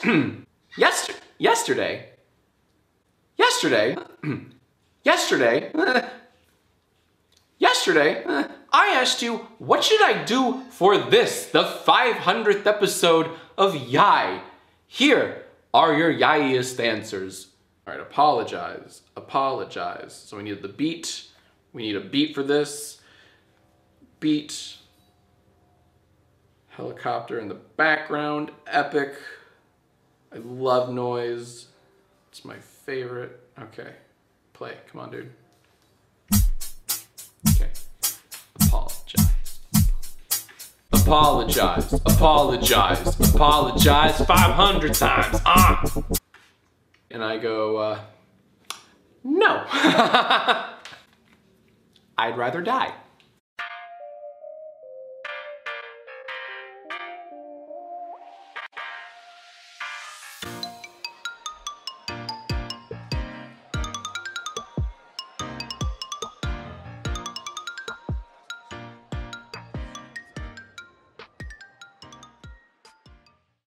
Yesterday, I asked you, what should I do for this, the 500th episode of Yai? Here are your Yaiest answers. All right, apologize. So we need the beat. We need a beat for this. Beat. Helicopter in the background, epic. I love noise. It's my favorite. Okay, play, come on, dude. Okay, apologize 500 times, And I go, no. I'd rather die.